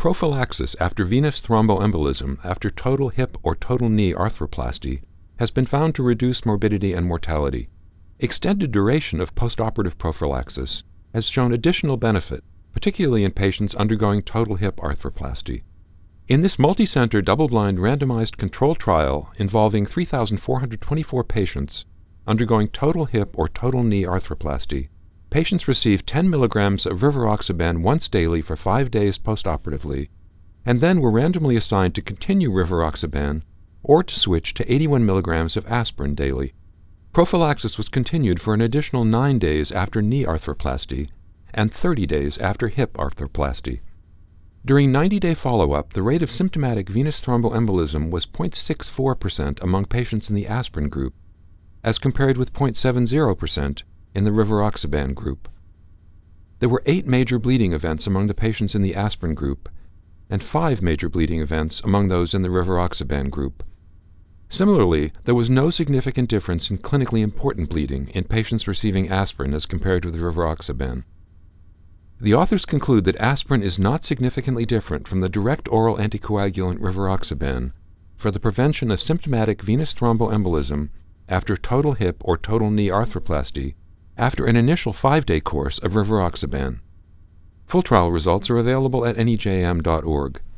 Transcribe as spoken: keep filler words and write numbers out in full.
Prophylaxis after venous thromboembolism after total hip or total knee arthroplasty has been found to reduce morbidity and mortality. Extended duration of postoperative prophylaxis has shown additional benefit, particularly in patients undergoing total hip arthroplasty. In this multi-center double-blind randomized controlled trial involving three thousand four hundred twenty-four patients undergoing total hip or total knee arthroplasty, patients received ten milligrams of rivaroxaban once daily for five days postoperatively, and then were randomly assigned to continue rivaroxaban or to switch to eighty-one milligrams of aspirin daily. Prophylaxis was continued for an additional nine days after knee arthroplasty and thirty days after hip arthroplasty. During ninety-day follow-up, the rate of symptomatic venous thromboembolism was zero point six four percent among patients in the aspirin group, as compared with zero point seven zero percent in the rivaroxaban group. There were eight major bleeding events among the patients in the aspirin group and five major bleeding events among those in the rivaroxaban group. Similarly, there was no significant difference in clinically important bleeding in patients receiving aspirin as compared with rivaroxaban. The authors conclude that aspirin is not significantly different from the direct oral anticoagulant rivaroxaban for the prevention of symptomatic venous thromboembolism after total hip or total knee arthroplasty after an initial five-day course of rivaroxaban. Full trial results are available at N E J M dot org.